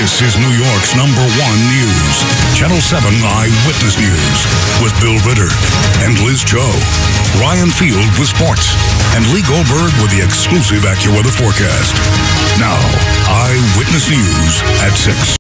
This is New York's #1 news. Channel 7 Eyewitness News with Bill Ritter and Liz Cho. Ryan Field with sports. And Lee Goldberg with the exclusive AccuWeather forecast. Now, Eyewitness News at 6.